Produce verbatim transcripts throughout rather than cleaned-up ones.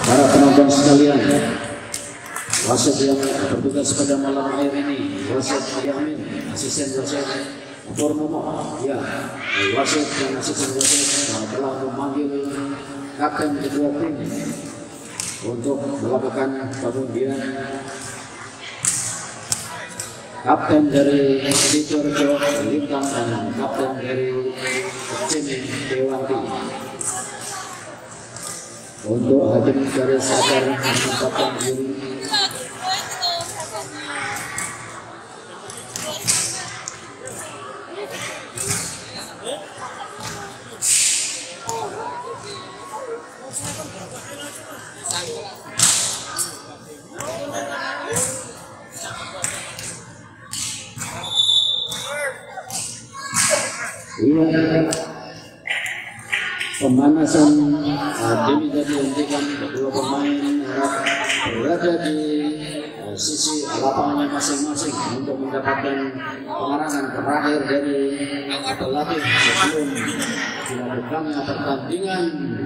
para penonton sekalian, wasit yang bertugas pada malam hari ini, wasit Yamin, asisten wasit Purnomo, ya, wasit dan asisten wasit telah memanggil kapten kedua tim untuk melakukan pemunggian kapten dari Sidoarjo Lintang dan kapten dari Cimi Dewanti untuk hadir dari sadar menempatkan diri. Iya, pemanasan uh, ini tadi dihentikan, kedua pemain berada di uh, sisi lapangannya masing-masing untuk mendapatkan pengarahan terakhir dari pelatih sebelum dilakukannya pertandingan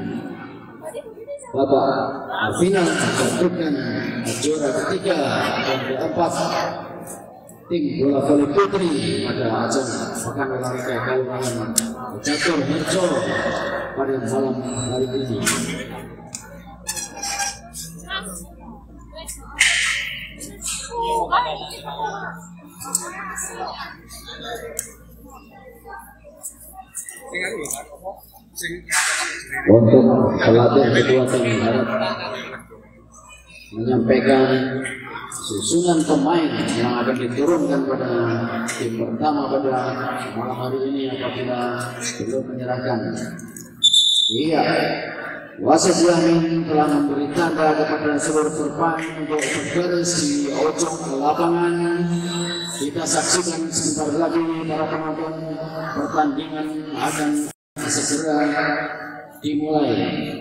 babak final menentukan juara ketiga dan keempat tim bola voli putri pada ajang Pekan Olahraga Kalurangan Catur Harjo pada malam hari ini. Untuk pelatih kedua tim harap menyampaikan susunan pemain yang akan diturunkan pada tim pertama pada malam hari ini apabila belum menyerahkan. Iya, wasit Yamin telah memberi tanda kepada seluruh pemain untuk berbaris di ujung lapangan. Kita saksikan sebentar lagi para penonton, pertandingan akan segera dimulai.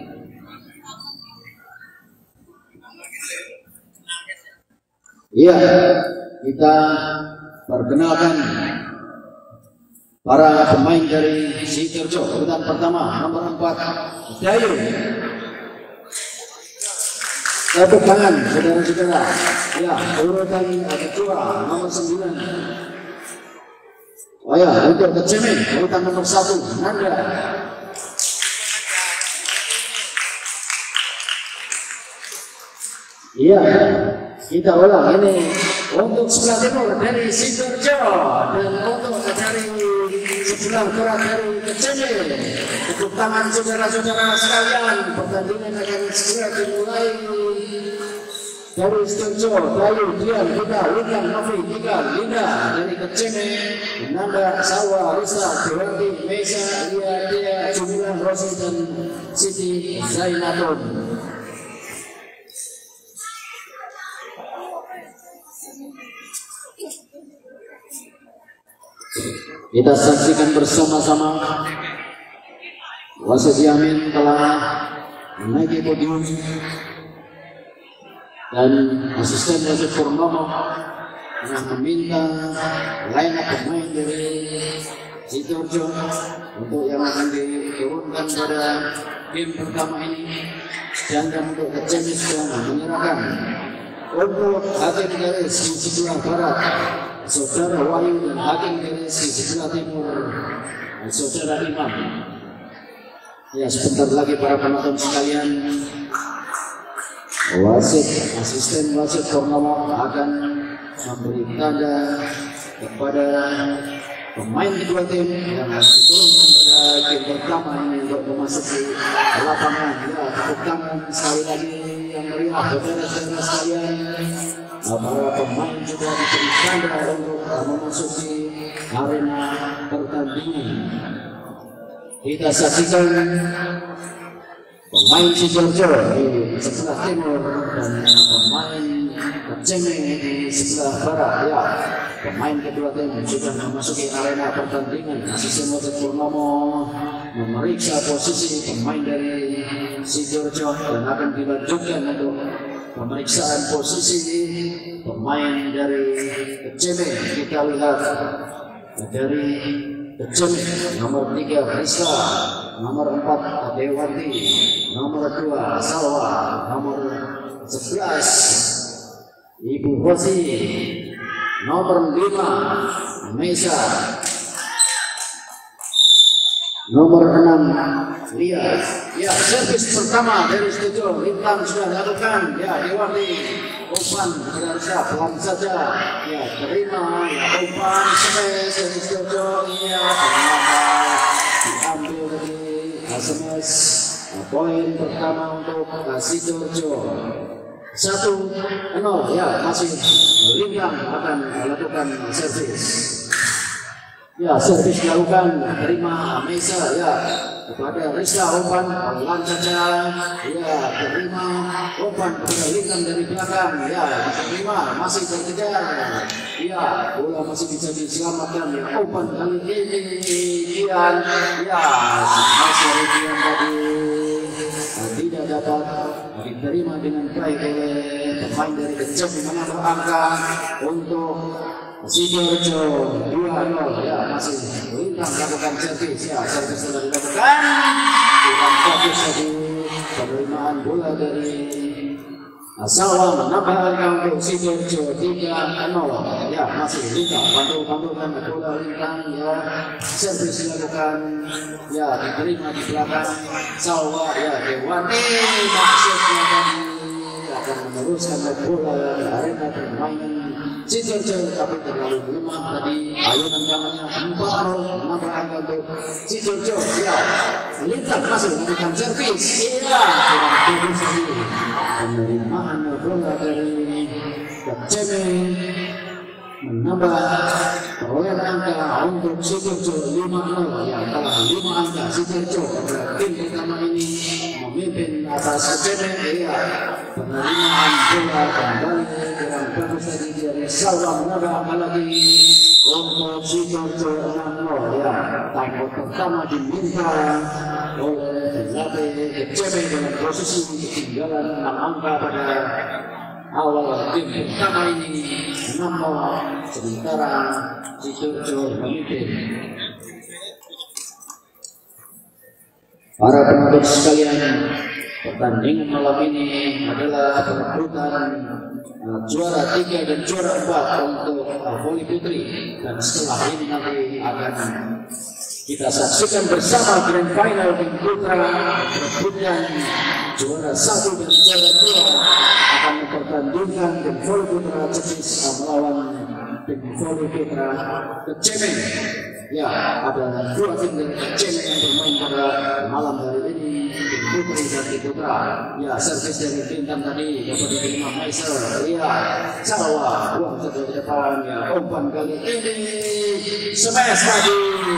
Iya, kita perkenalkan para pemain dari Sidoarjo. Urutan pertama, nomor empat, Dayu. Tepuk tangan, saudara-saudara. Ya, urutan kedua, nomor sembilan. Oh ya, untuk Kecemin, urutan nomor satu, Nanda. Iya. Kita ulang ini untuk sebelah timur dari Sidoarjo dan untuk dari sebelah barat dari Keceme. Tepuk tangan saudara-saudara sekalian, pertandingan akan segera dimulai. Dari Sidoarjo, Dayu, Dian, Linda, Linda, Novi, Tika, Linda dari Keceme, Nanda, Sawa, Risa, Dewanti, Mesa, Lia, Dia, Jumilan, Rosi dan Siti Zainatun. Kita saksikan bersama-sama wasit Yamin telah menaiki podium dan asisten wasit Purnomo yang meminta line up pemain dari Sidoarjo untuk yang akan diturunkan pada game pertama ini. Sedangkan untuk Keceme sudah menyerahkan untuk hakim garis di sebelah barat Saudara Wahyu dan hakim garis di sebelah timur Saudara Imam. Ya, sebentar lagi para penonton sekalian, wasit asisten wasit Purnomo akan memberi tanda kepada pemain kedua tim yang harus diturunkan pada game pertama ini untuk memasuki lapangan. Ya, tepuk tangan sekali lagi yang meriah saudara-saudara sekalian. Para pemain juga diberi tanda untuk memasuki arena pertandingan. Kita saksikan pemain Sidoarjo di sebelah timur dan pemain Keceme di sebelah barat. Ya, pemain kedua tim sudah memasuki arena pertandingan. Asisten wasit Purnomo memeriksa posisi pemain dari Sidoarjo dan akan dilanjutkan untuk pemeriksaan posisi pemain dari Keceme. Kita lihat dari Keceme nomor tiga Risa, nomor empat Dewanti, nomor dua Salwa, nomor sebelas Ibu Rosi, nomor lima Mesa, nomor enam Lia. Ya, servis pertama dari studio Lintang sudah dilakukan. Ya, Dewati umpan berharga pelan saja. Ya, terima. Ya, umpan smash dari studio. Ya, ternyata diambil dari smash. Poin pertama untuk Sidoarjo. Satu nol. Ya, masih Lintang akan melakukan servis. Ya, servis dilakukan, terima Mesa, ya, kepada Rizka umpan pelan saja, ya, terima umpan kepada Lintang dari belakang, ya, terima, masih terkejar, ya, bola masih bisa diselamatkan, ya, umpan kali ini Kian, ya, masih Kian tadi tidak dapat diterima dengan baik oleh pemain dari Kecem, menambah angka untuk Sidoarjo dua nol. Ya, masih Lintang melakukan servis. Ya, servis sudah dilakukan. Bukan fokus tadi penerimaan bola dari Salwa, menambah angka untuk Sidoarjo tiga nol. Ya, masih Lintang bantu-bantukan bola Lintang. Ya, servis dilakukan. Ya, diterima di belakang Salwa. Ya, Dewati maksudnya tadi akan meneruskan bola ke arena permainan Sidoarjo, tapi terlalu lemah tadi. Ayunan tangannya empat nol, menambah angka untuk Sidoarjo. Ya, Lintang masih melakukan servis. Iya, kurang bagus tadi penerimaan bola dari Keceme, menambah perolehan angka untuk Sidoarjo lima nol. Ya, kalah lima angka Sidoarjo pada tim pertama ini memimpin atas Keceme. Iya, penerimaan bola kembali dengan bagus tadi dari Salwa, menambah angka lagi untuk Sidoarjo enam nol. Ya, tanggul pertama diminta oleh pelatih Keceme dengan posisi ketinggalan enam angka pada awal tim pertama ini enam nol, sementara Sidoarjo memimpin. Para penonton sekalian, pertandingan malam ini adalah perebutan uh, juara tiga dan juara empat untuk uh, voli putri, dan setelah ini nanti akan kita saksikan bersama grand final tim putra perebutan juara satu dan juara dua akan mempertandingkan tim voli putra Cecis uh, melawan tim voli putra Keceme. Ya, ada dua tim dari Keceme yang bermain pada malam hari ini, tim putri dan tim putra. Ya, servis dari Bintang tadi dapat diterima Maiser. Ya, Salwa buang saja ke depan. Ya, umpan kali ini smash tadi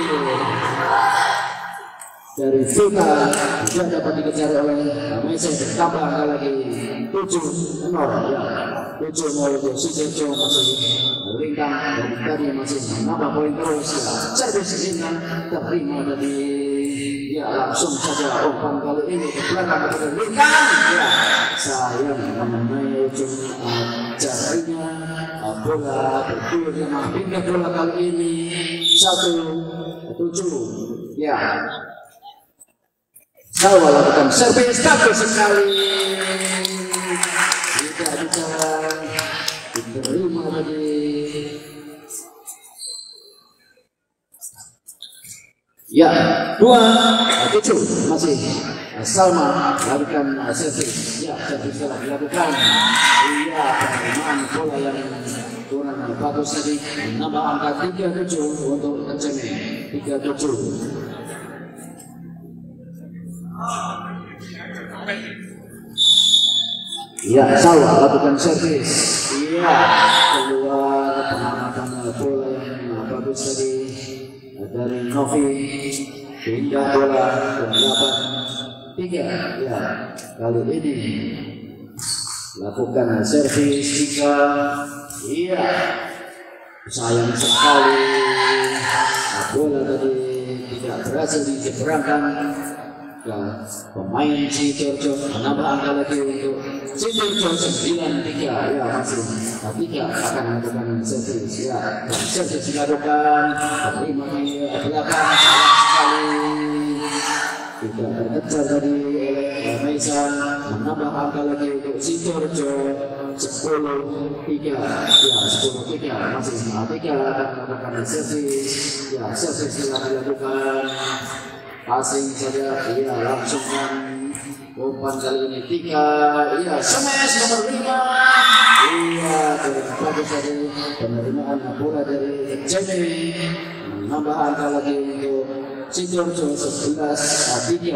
dari Vita juga dapat dikejar oleh Maiser, bertambah angka lagi tujuh nol. Ya, tujuh nol untuk Sidoarjo, masih Lintang dan tadi masih menambah poin terus. Ya, servis Lintang terima tadi. Ya, langsung saja umpan kali ini ke belakang kepada Lintang. Ya, sayang mengenai ujung uh, jarinya. Uh, bola berdua dengan pindah bola kali ini satu tujuh. Ya, Salwa lakukan servis bagus sekali, tidak bisa diterima tadi. Ya, dua tujuh masih Salma lakukan servis. Ya, servis telah dilakukan. Iya, penerimaan bola yang kurang bagus tadi, menambah angka tiga tujuh untuk Keceme. Tiga tujuh. Ya, Salwa lakukan servis. Iya, keluar pengamatan bola yang bagus tadi dari Novi, pindah bola ke delapan tiga. Ya, kali ini lakukan servis tiga. Iya, sayang sekali bola tadi tidak berhasil dijeberangkan ke pemain Sidoarjo, menambah angka lagi untuk Sidoarjo sembilan tiga. Ya, masih tiga akan melakukan servis. Ya, servis dilakukan, terima di belakang, sayang sekali tidak terkejar tadi oleh Maisan, menambah angka lagi untuk Sidoarjo sepuluh tiga ya sepuluh tiga masih lima tiga akan melakukan servis ya servis telah dilakukan passing saja ya langsung kan umpan kali ini tiga ya smash nomor lima iya kurang bagus dari penerimaan bola dari Jemmy menambah angka lagi untuk Sidoarjo sebelas tiga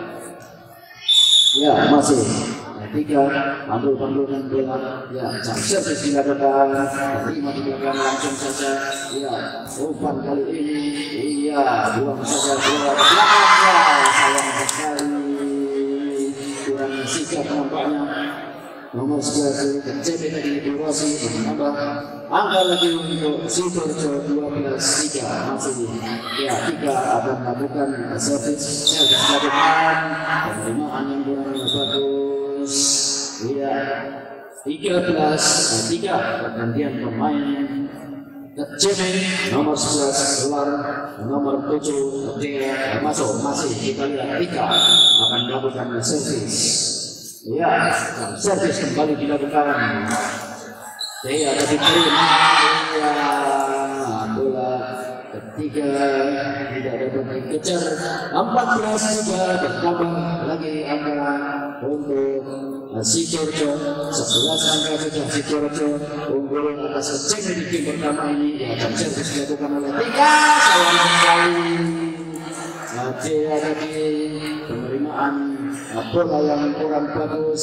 ya masih tiga ambil panduan bola ya jam servis dilakukan terima di belakang langsung saja ya umpan kali ini iya buang saja bola ke belakang ya sayang sekali kurang sikap nampaknya nomor sebelas Kecebe tadi durasi menambah angka lagi untuk Sidoarjo dua belas tiga masih ya tiga akan melakukan servis servis dilakukan penerimaan yang kurang bagus iya tiga belas tiga pergantian pemain Kecebe nomor sebelas keluar nomor tujuh dia masuk masih kita lihat tiga akan melakukan servis ya servis kembali dilakukan dia ada diterima ya bola ketiga tidak dapat dikejar empat belas juga bertambah lagi angka untuk Sidoarjo sebelas angka sudah Sidoarjo unggul atas Kecebe di game pertama ini ya dan servis dilakukan oleh tiga sayang sekali dia ada di penerimaan bola yang kurang bagus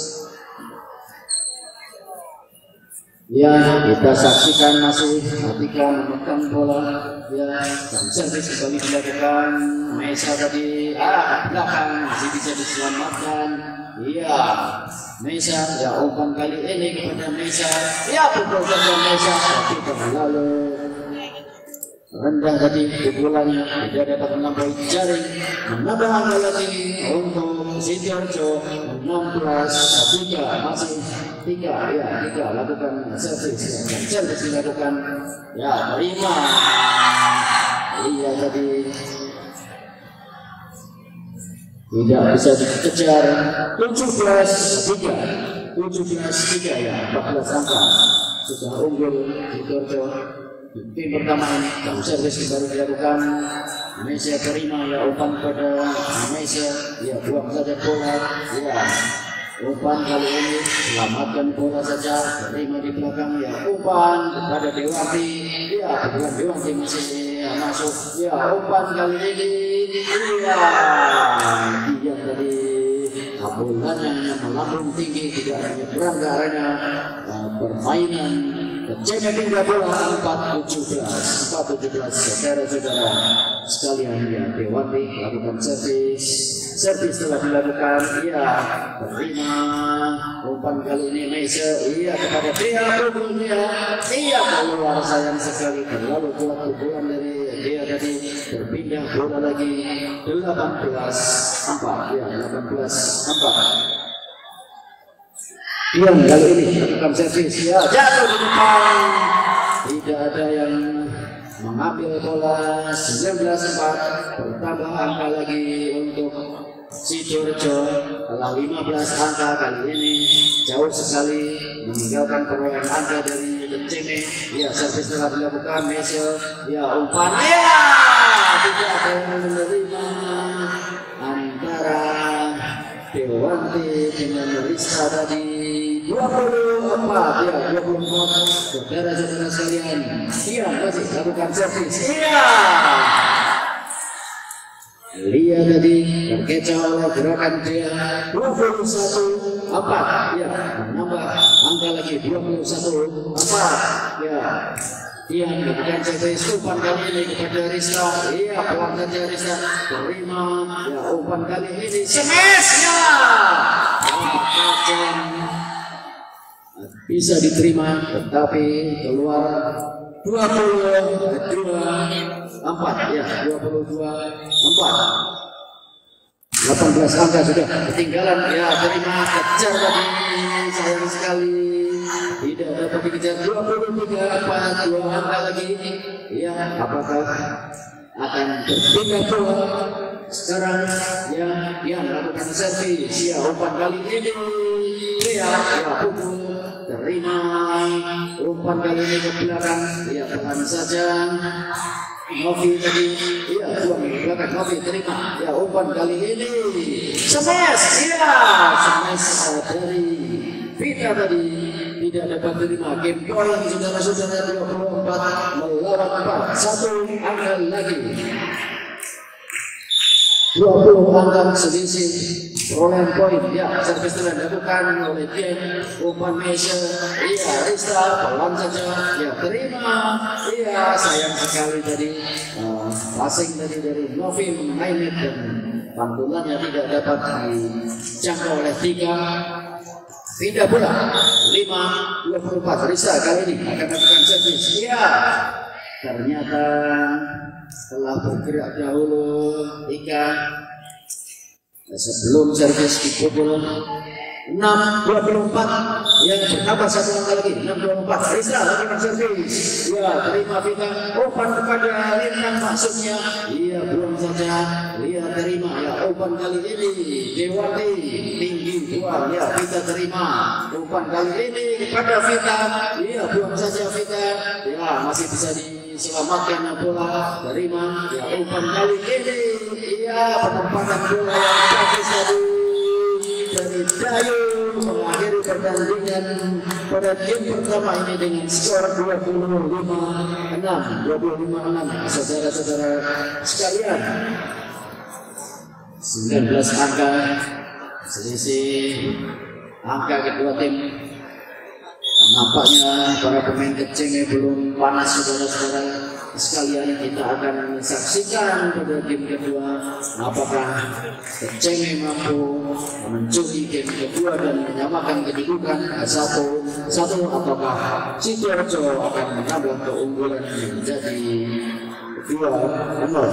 ya kita saksikan masih ketika memegang bola ya dan servis kembali dilakukan Mesa tadi ah belakang masih bisa diselamatkan iya Mesa ya umpan kali ini kepada Mesa ya pukul saja Mesa tapi terlalu rendah tadi pukulannya tidak dapat melampaui jaring menambah angka lagi untuk Sidoarjo enam belas tiga masih tiga ya tiga lakukan servis ya servis dilakukan ya terima iya tadi tidak bisa dikejar tujuh belas tiga tujuh belas tiga ya empat belas angka sudah unggul Sidoarjo tim pertama ini jam servis baru dilakukan Indonesia terima ya umpan pada Indonesia ya buang saja bola ya umpan kali ini selamatkan bola saja terima di belakang ya umpan kepada Dewanti ya kebetulan Dewanti masih ya, masuk ya umpan kali ini ya dia tadi bolanya yang melambung tinggi tidak menyeberang ke arahnya uh, permainan Kecebe tinggal bola empat tujuh belas empat tujuh belas saudara-saudara sekalian ya Dewanti lakukan servis servis telah dilakukan iya terima umpan kali ini Mesa iya kepada dia pukulnya iya keluar sayang sekali terlalu kuat pukulan dari dia tadi berpindah bola lagi delapan belas empat ya delapan belas empat Diam kali ini lakukan servis ya jatuh di depan tidak ada yang mengambil bola sembilan belas empat bertambah angka lagi untuk Sidoarjo telah lima belas angka kali ini jauh sekali meninggalkan perolehan angka dari Kecebe ya servis telah dilakukan Mesel ya umpan ya tidak ada yang menerima antara Dewanti dengan Rizka tadi dua puluh empat ya dua puluh empat saudara-saudara sekalian dia masih lakukan servis iya Lia tadi terkecoh oleh gerakan dia dua puluh satu empat ya menambah angka lagi dua puluh satu empat ya dia melakukan servis umpan kali ini kepada Rizka iya pelan saja Rizka terima ya umpan kali ini smash ya bisa diterima tetapi keluar dua puluh dua empat ya dua puluh dua empat delapan belas angka sudah ketinggalan ya terima kejar tadi sayang sekali tidak dapat dikejar dua puluh tiga empat dua angka lagi ya apakah akan berpindah bola sekarang ya dia melakukan servis ya umpan kali ini ya ya pukul terima umpan kali ini ke belakang ya pelan saja Novi tadi ya buang ke belakang Novi terima ya umpan kali ini smash ya smash dari Vita tadi tidak dapat terima game point saudara-saudara dua puluh empat melawan empat satu angka lagi dua puluh angka selisih perolehan poin ya servis telah dilakukan oleh Dian umpan Mesya iya Rista pelan saja ya terima iya sayang sekali tadi uh, passing tadi dari Novi Maimet dan pantulannya tidak dapat dijangkau oleh tiga pindah bola lima dua puluh empat Rista kali ini akan melakukan servis iya ternyata setelah bergerak dahulu Ika sebelum servis dipukul enam dua puluh empat yang bertambah satu angka lagi enam dua puluh empat Rista lakukan servis ya terima Vita umpan kepada Lintang maksudnya iya buang saja iya terima ya umpan kali ini Dewati tinggi buang ya Vita terima umpan kali ini kepada Vita iya buang saja Vita ya masih bisa diselamatkan bola terima ya umpan kali ini iya penempatan bola yang bagus tadi dari Dayu mengakhiri pertandingan pada game pertama ini dengan skor dua puluh lima enam dua puluh lima enam saudara-saudara sekalian sembilan belas angka selisih angka kedua tim. Nampaknya para pemain kecengnya belum panas saudara-saudara sekalian. Kita akan menyaksikan pada game kedua apakah kecengnya mampu mencuri game kedua dan menyamakan kedudukan satu satu ataukah Sidoarjo akan menambah keunggulan menjadi dua nol.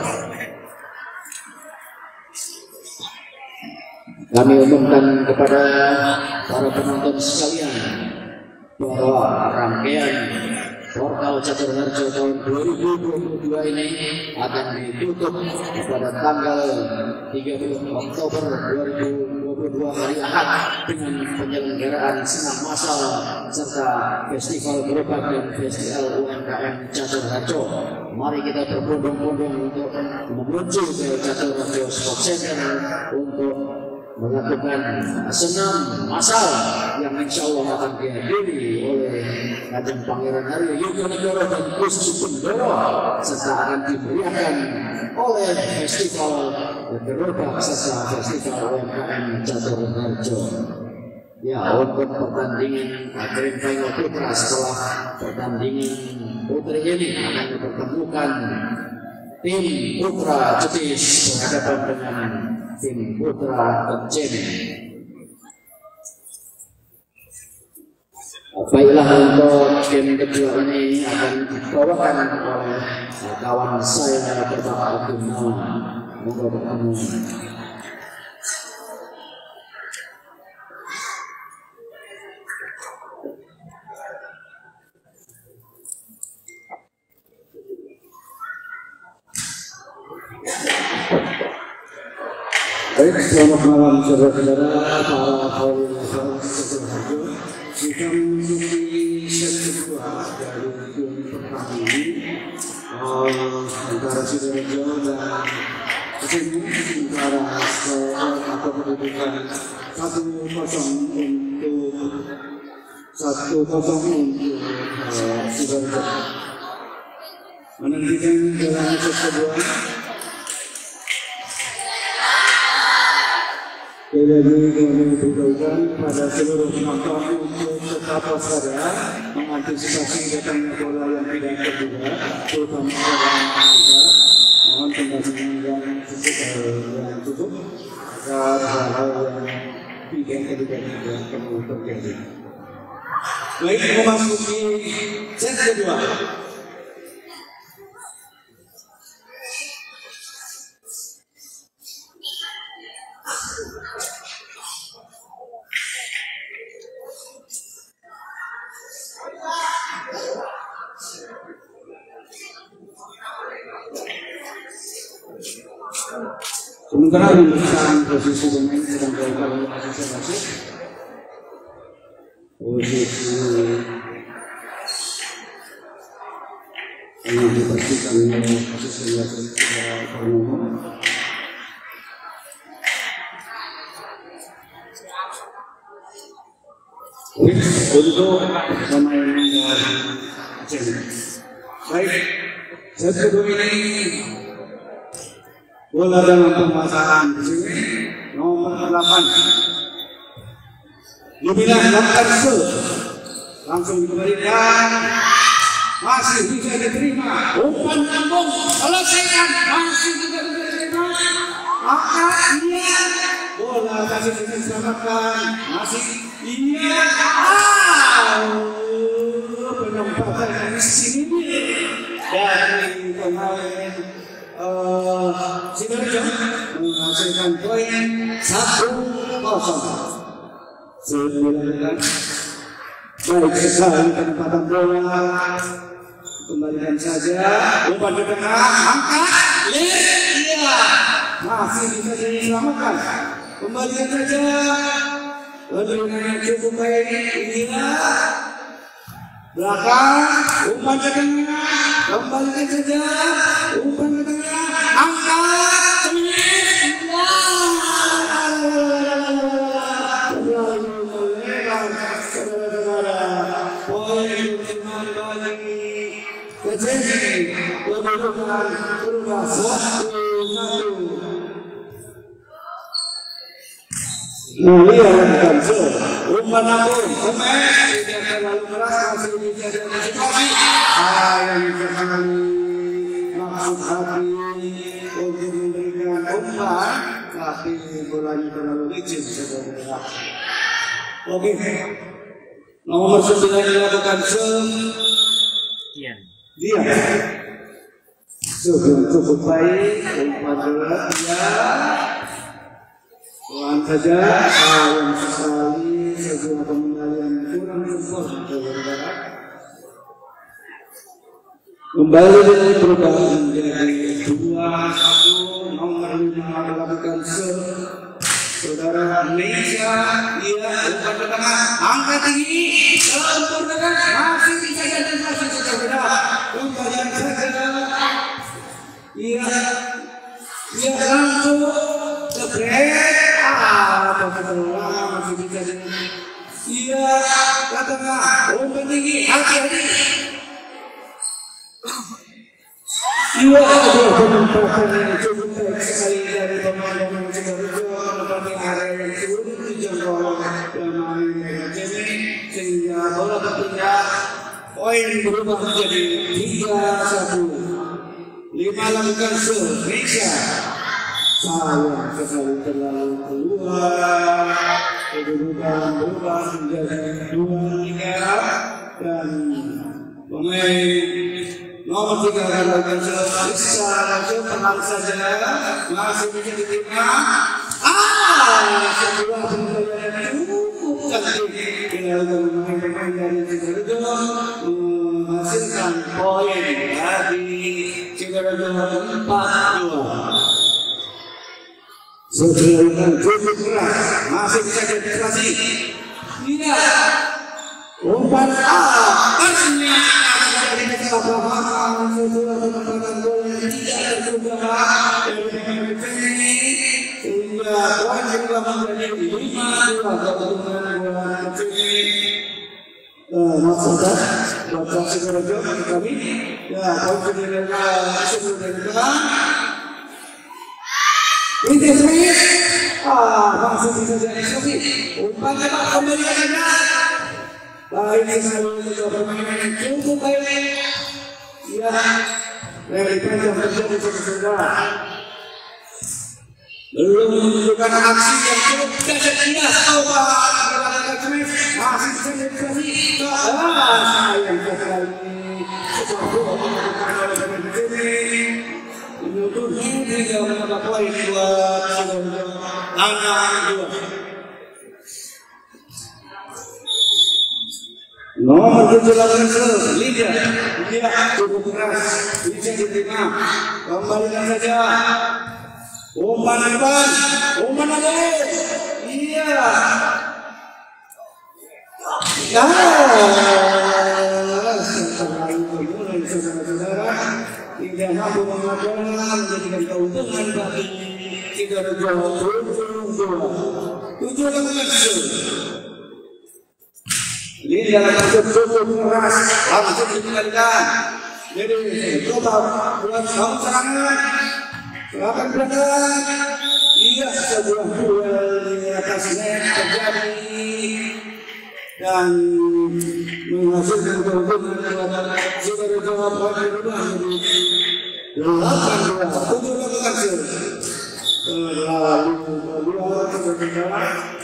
Kami umumkan kepada para penonton sekalian bahwa rangkaian Portal Catur Harjo tahun dua ribu dua puluh dua ini akan ditutup pada tanggal tiga puluh Oktober dua ribu dua puluh dua hari Ahad dengan penyelenggaraan senam massal serta festival gerobak dan festival U M K M Catur Harjo. Mari kita berbondong-bondong untuk menuju ke Catur Harjo Sport Center untuk melakukan senam massal yang insya Allah akan dihadiri oleh Kanjeng Pangeran Aryo Yugonegoro dan Gus Sugandoro serta akan dimeriahkan oleh festival gerobak serta festival U M K M Catur Harjo. Ya, untuk pertandingan Grand Final Putra setelah pertandingan putri ini akan dipertemukan tim Putra Cetis berhadapan dengan tim Putra Kecen. Baiklah, untuk game kedua ini akan dibawakan oleh kawan saya Bapak Abdul Monggo bertemu. Baik, selamat malam saudara-saudara para kaum Catur Harjo. Kita memasuki set kedua dari game pertama ini antara Sidoarjo dan Kecen antara skor atau kedudukan satu kosong untuk satu kosong untuk Sidoarjo. Menantikan dalam set kedua. Sekali lagi kami beritahukan pada seluruh penonton untuk tetap waspada mengantisipasi datangnya bola yang tidak terduga, terutama dalam kita. Mohon pendampingan yang cukup yang cukup agar hal-hal yang tidak terduga tidak perlu terjadi. Baik, memasuki set kedua. Sementara di perusahaan posisi pemain sedang dilakukan oleh asisten wasit. Posisi yang dipastikan oleh asisten wasit Purnomo. Untuk pemain dari Aceh. Baik, set kedua ini bola dalam penguasaan di sini nomor delapan. Dibilang langkah se, langsung diberikan, masih bisa diterima. Umpan lambung selesaikan, masih juga bisa diterima. Maka iya, bola masih diselamatkan, masih iya. Penempatan dari sini dari pemain Sidoarjo menghasilkan poin satu kosong. Sembilan. Baik sekali penempatan bola. Kembalikan saja. Umpan ke tengah, angkat, lihat, iya, masih bisa diselamatkan. Kembalikan saja. Tendangan yang cukup baik, iya. Belakang, umpan ke tengah, kembalikan saja. Umpan ke tengah, angkat, poin kembali kejadian kedudukan berubah satu satu. Mulia dan so, umpan lambung, pemain tidak terlalu keras, masih bisa diantisipasi. Sayang sekali maksud hati untuk memberikan umpan, tapi bolanya terlalu licin saudara. Oke, nomor sembilan dilakukan se, Dian. Dian. Cukup cukup baik, umpan berat, ya. Pelan saja, sayang sekali sebuah pengembalian kurang sempurna saudara. Kembali dengan perubahan menjadi dua satu. Nomor lima melakukan se, saudara Indonesia. Iya, umpan ke tengah, angkat tinggi, sempurnakan, masih bisa jadi masih saudara. Kembalian saja. Iya, iya langsung kebrek. Masih bisa jadi. Iya, ke tengah, umpan tinggi, hati-hati. Iya, ada penempatan yang cukup baik sekali dari pemain-pemain Sidoarjo menempati area yang sulit dijangkau oleh pemain Aceh sehingga bola berpindah, poin berubah menjadi tiga satu. Lima lakukan se, Indonesia. Sayang sekali terlalu keluar, kedudukan berubah menjadi dua tiga dan pemain nomor tiga akan melakukan bisa langsung tenang saja, masih bisa diterima. Ah, sebuah pembelajaran yang cukup cantik dilakukan pemain-pemain dari Sidoarjo menghasilkan poin dari Sidoarjo empat dua. Sebenarnya cukup keras, masih bisa diantisipasi. Tidak, umpan A, ternyata ada kesalahpahaman sebuah penempatan bola yang tidak terduga dari pemain ini sehingga poin berubah menjadi lima dua keuntungan bola ini. Maaf saja, buat Sidoarjo kami, ya poin Sidoarjo sebelum dari belakang. Ini Smith, ah masih bisa jadi Smith. Umpan lebar kembali saja. Baik sekali untuk permainan yang cukup baik. Ya, dari panjang terjadi saudara. Belum menunjukkan aksi yang cukup dahsyat dia. Coba melakukan Smith, masih bisa jadi Smith. Ah, sayang sekali. Sesuatu yang dilakukan oleh pemain ini. Untuk tiga menambah poin buat Sidoarjo angka dua. Nomor tujuh lawan se, Lydia, dia cukup keras, bisa diterima. Kembalikan saja. Umpan depan, umpan lagi. Iya. Ya. Terlalu mulai saudara-saudara tidak mampu mengajar menjadikan keuntungan bagi tidak ada jawab tujuh dua tujuh lakukan ini dalam cukup keras langsung dikembalikan. Jadi coba buat kamu serangan. Silakan berangkat. Iya, sebuah duel di atas net terjadi dan menghasilkan keuntungan buat saudara jawab poin berubah menjadi delapan dua tujuh lakukan sih. Lalu kedua saudara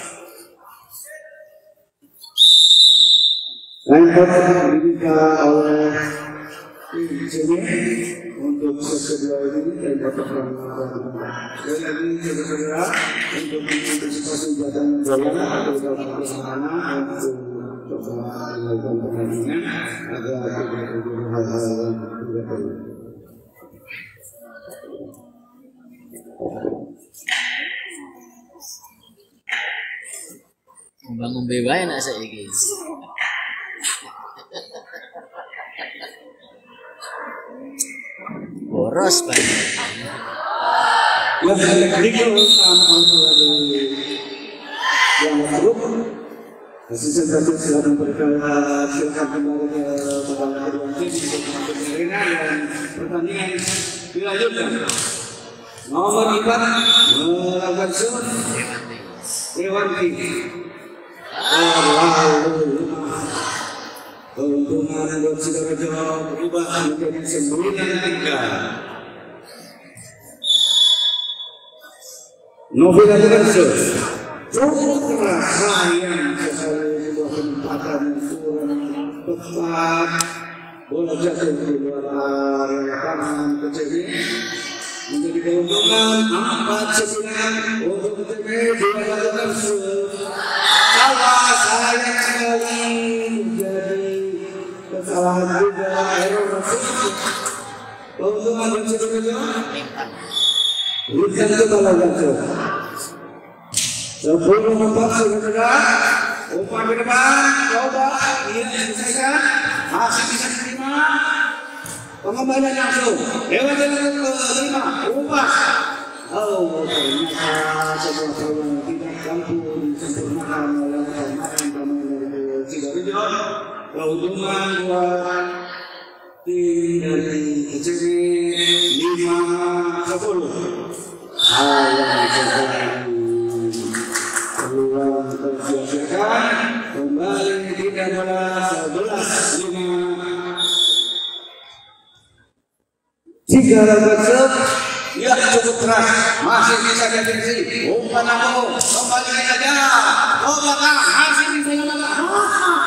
lempar diberikan oleh tim sini untuk set kedua ini dan dapat perang dan lagi saudara untuk mengantisipasi jatuhnya bola atau dalam permainan untuk coba melakukan pertandingan agar tidak terjadi hal-hal yang tidak perlu. Bangun bebas nak saya guys. Boros banget. Yang teknik sama dari yang grup asisten satu silakan berkala silakan kembali ke babak kedua tim untuk arena dan pertandingan dilanjutkan. Nomor empat melakukan shoot Dewanti. Lalu keuntungan buat Sidoarjo berubah menjadi sembilan tiga. Novita Johansson cukup keras sayang sekali sebuah penempatan yang kurang tepat. Bola jatuh di luar area lapangan kecil ini menjadi keuntungan empat sembilan untuk T V Novita Johansson. Salah sayang sekali menjadi kesalahan juga error masuk. Keuntungan buat Sidoarjo. Bukan kepala gacor. Sepuluh empat saudara. Umpan ke depan. Coba. Iya diselesaikan. Masih bisa diterima. Pengembalian langsung. Dewan jalan ke lima. Umpan. Oh ternyata sebuah peluang tidak mampu disempurnakan oleh pemain-pemain dari Sidoarjo. Keuntungan buat tim dari Kecil lima sepuluh. Ayah sekali peluang tersiapkan kembali tidak bola sebelas lima. Tiga lawan set, ya cukup keras, masih bisa deteksi. Umpan aku kembali saja, oh belakang masih bisa menang.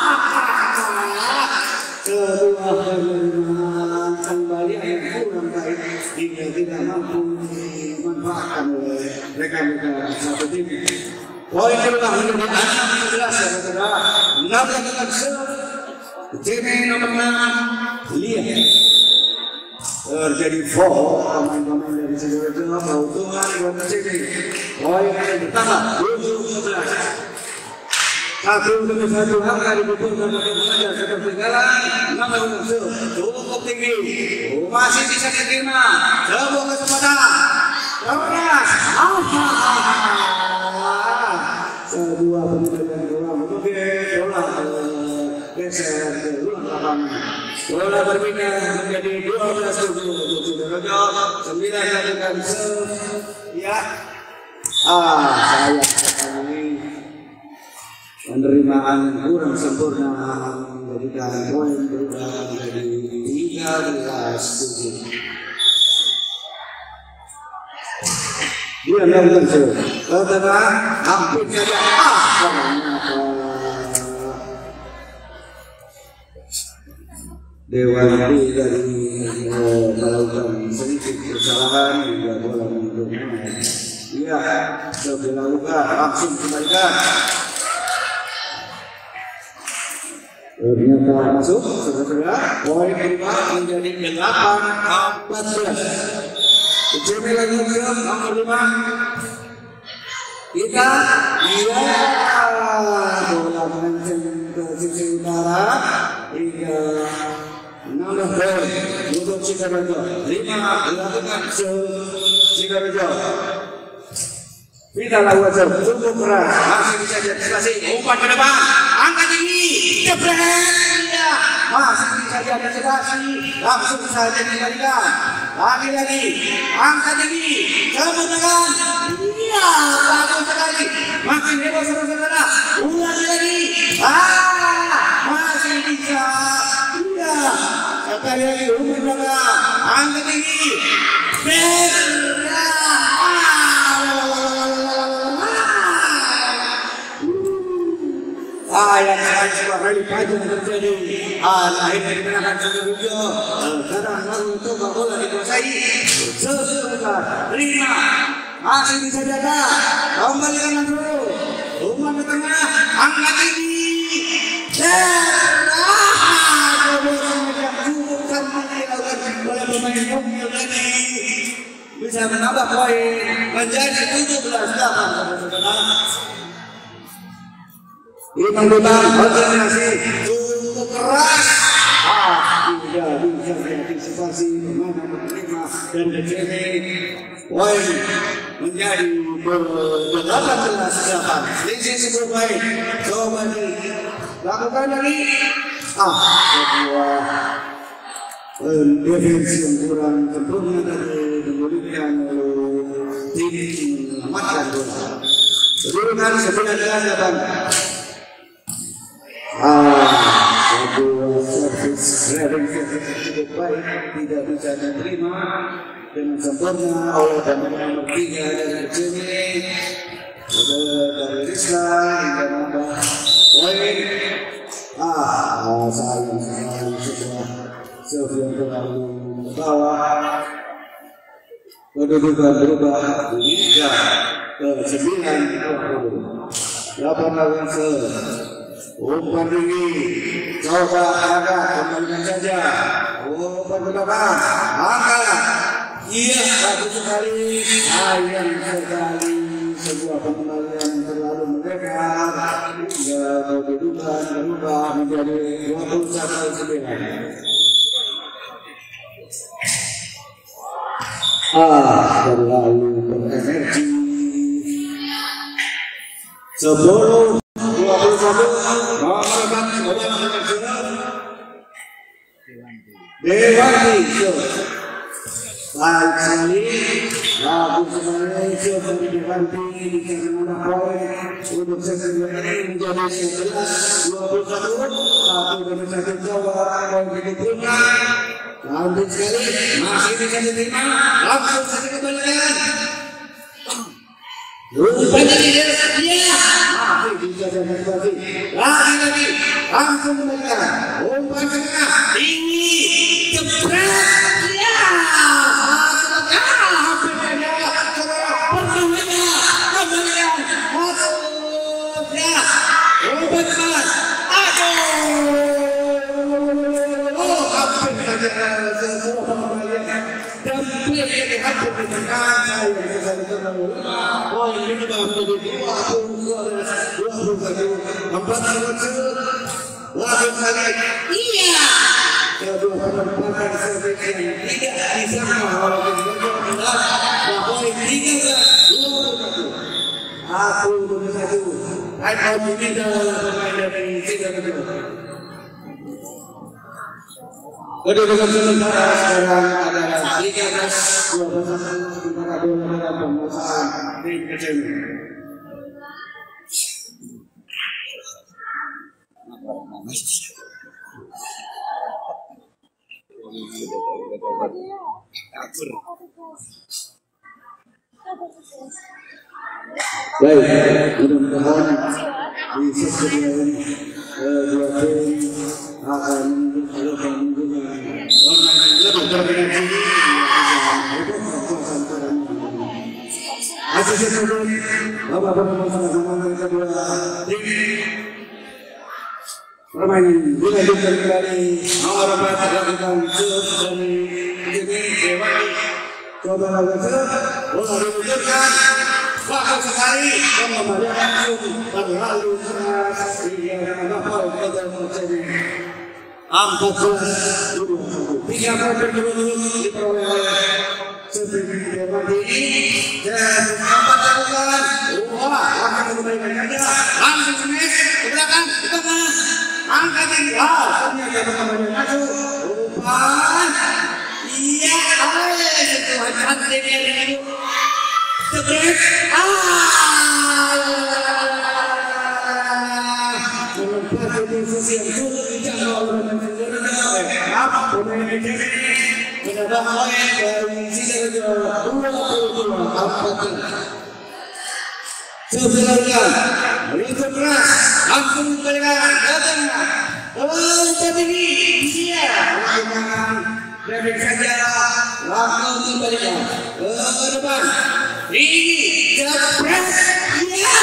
Kedua penerimaan kembali yang kurang baik hingga tidak mampu dimanfaatkan oleh rekan-rekan satu tim. Poin kedua menjadi enam sebelas saudara. Enam lakukan serve. Tim nomor enam lihat terjadi foul pemain-pemain dari Sidoarjo. Keuntungan buat tim. Poin yang pertama tujuh sebelas. Satu demi satu angka dibutuhkan untuk mengejar ketertinggalan. Enam lawan cukup tinggi, masih bisa diterima. Sebuah kesempatan keras. Sebuah pemberian bola mungkin bola geser ke luar lapangan. Bola berpindah menjadi dua belas tujuh untuk Sidoarjo. Sembilan lakukan serve. Ya, ah sayang sekali. Penerimaan kurang sempurna menjadikan poin berubah menjadi tiga belas tujuh. Dia melakukan serve. Pertama hampir saja ah ternyata Dewanti dari melakukan sedikit kesalahan hingga bola menurunkan. Iya, sebelah luka langsung kembalikan. Ternyata masuk, saudara-saudara. Poin berubah menjadi delapan empat belas. Kecil lagi nomor lima. Kita iya bola melenceng ke sisi utara hingga enam gol untuk Sidoarjo. Lima dilakukan Sidoarjo. Kita lakukan cukup keras, masih bisa diantisipasi. Umpan ke depan, angkat tinggi, jebret, ya, masih bisa diantisipasi. Langsung saja dikembalikan. Lagi-lagi, angkat tinggi, kemudian, iya, bagus sekali. Makin hebat saudara-saudara. Ulangi lagi, ah, masih bisa. Iya, sekali lagi umpan belakang, angkat tinggi, berat. Ah, yang sekali sebuah rally panjang terjadi. Ah, akhirnya dimenangkan Sidoarjo. Sekarang lalu coba bola dikuasai. Sesudah lima masih bisa jaga. Kembalikan dulu. Umpan ke tengah, angkat tinggi. Dan ah, kebobolan yang cukup gampang dilakukan oleh pemain Mungil tadi bisa menambah poin menjadi tujuh belas delapan saudara-saudara. Ini menggunakan konsentrasi cukup keras. Ah, tidak bisa diantisipasi mana menerima dan kecil poin menjadi delapan belas delapan. Selisih sepuluh poin. Coba dilakukan lagi. Ah, sebuah defensi yang kurang sempurna tadi diberikan oleh tim menyelamatkan bola. Kedudukan sembilan belas delapan. Ah, sebuah servis driving service cukup baik tidak bisa diterima dengan sempurna oleh pemain nomor tiga dari Jimmy, dari Rizka hingga nambah poin. Ah, sayang sekali sebuah servis yang terlalu bawah. Kedudukan berubah hingga ke sembilan puluh delapan lawan se. Umpan tinggi, coba angkat, kembalikan saja. Umpan ke belakang, angkat. Iya, bagus sekali. Sayang sekali sebuah pengembalian terlalu mendekat hingga kedudukan berubah menjadi dua puluh satu sembilan. Ah, terlalu berenergi. Sebelum dua puluh satu nomor empat Dewanti baik sekali lagu sebenarnya dari Dewanti bisa menambah poin untuk sesi ini menjadi sebelas dua puluh satu satu demi satu coba poin dikumpulkan lanjut sekali masih bisa diterima langsung saja kembalikan umpan ini dia masih bisa diantisipasi lagi-lagi langsung kembalikan umpan ke tengah tinggi jebret ya hampir saja perlunya kembalikan masuk ya umpan kemas aduh oh hampir saja sebuah pengembalian dan play yang hampir ditekan saya sekali terlalu poin ini sudah menjadi dua puluh satu empat puluh langsung kali iya kedua penempatan servis yang tidak disangka oleh Sidoarjo adalah poin tiga belas dua puluh satu aku demi satu line out ini adalah pemain dari Sidoarjo. Kedudukan sementara sekarang adalah tiga belas dua puluh satu di mana bola dalam penguasaan tim kecil. Baik, mudah-mudahan di sesi ini dua tim akan melakukan warna yang lebih berkoordinasi. Masih sebelum bapak-bapak sama-sama kedua tim permainan dilanjutkan kembali nomor empat dilakukan dari Jimmy Dewanti Coba lagi bola diluncurkan, bagus sekali, kembali langsung berlalu keras hingga mencapai pada menjadi empat belas tiga poin berturut-turut diperoleh oleh Severi Dewanti dan empat lakukan. Wah, akan kembalikan saja langsung smash ke belakang ke tengah angkat tinggi. Ternyata kembali masuk umpan. Iya, oleh sentuhan cantik dari Sebrek. Ah, melempar di posisi yang sulit dijangkau oleh pemain apa pemain ini menambah poin dari Sidoarjo dua puluh dua empat belas. Sebenarnya melintang keras langsung kembalikan ke tengah. Oh, tapi ini dia lakukan David saja langsung kembalikan ke depan. Ini jebret, ya.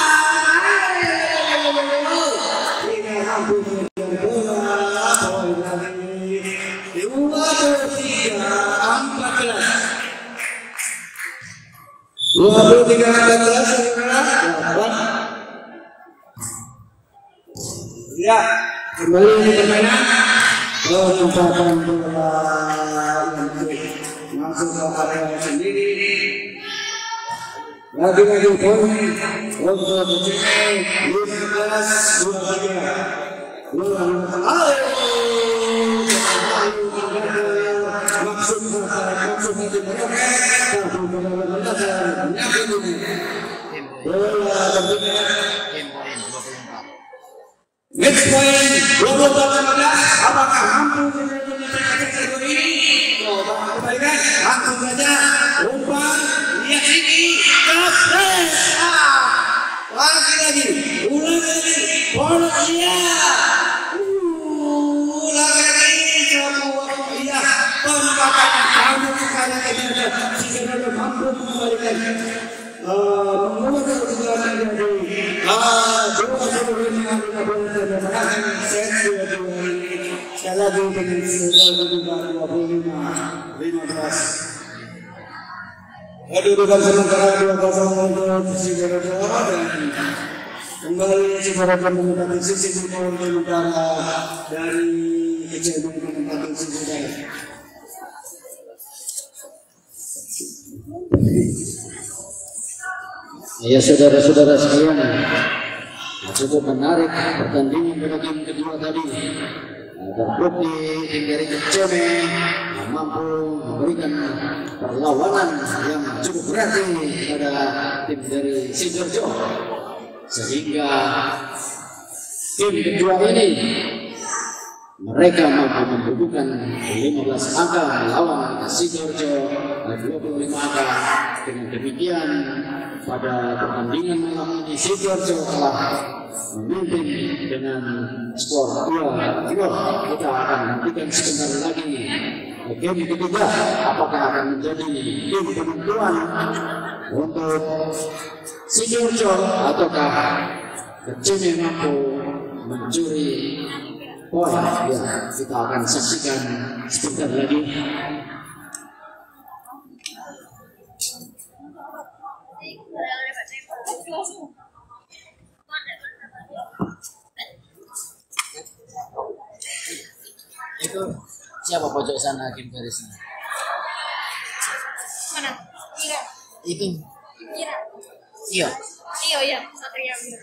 Tidak mampu mengejar bola. Poin lagi dua puluh tiga empat belas. Dua puluh tiga empat belas. Ya, kembali di permainan. Penempatan bola yang masuk ke area sendiri. Lagi-lagi poin untuk Cine lima belas dua puluh tiga. Bola maksud maksud itu meroket, tapi bola mendasar menyakiti. Bola terbuka. Next point dua puluh empat lima belas. Apakah mampu menyelesaikan kategori ini? Coba kembalikan langsung saja umpan lihat ini kepres. Ah, lagi lagi ulang lagi bola dia. Ulang lagi sebuah iya penempatan kamu sekali lagi Sidoarjo mampu mengembalikan mengulang kejuaraan dari dua puluh lima lima belas dan menang set dua dua ini sekali lagi dengan Sidoarjo dua puluh lima lima belas. Kedudukan sementara dua kosong untuk Sidoarjo dan kembali Sidoarjo menempati sisi timur sementara dari I C B menempati sisi barat. Ya saudara-saudara sekalian, cukup menarik pertandingan pada game kedua tadi. Terbukti tim dari Keceme yang mampu memberikan perlawanan yang cukup berarti pada tim dari Sidoarjo, sehingga tim kedua ini mereka mampu membukukan lima belas angka melawan Sidoarjo dua puluh lima angka. Dengan demikian pada pertandingan malam ini Sidoarjo telah memimpin dengan skor dua nol. Kita akan nantikan sebentar lagi game ketiga apakah akan menjadi game penentuan untuk Sidoarjo ataukah Keceme mampu mencuri poin. Ya, kita akan saksikan sebentar lagi. Itu siapa pojok sana hakim garisnya? Mana? Iya. Itu. Iya. Iya. Iya ya, Satria Bira.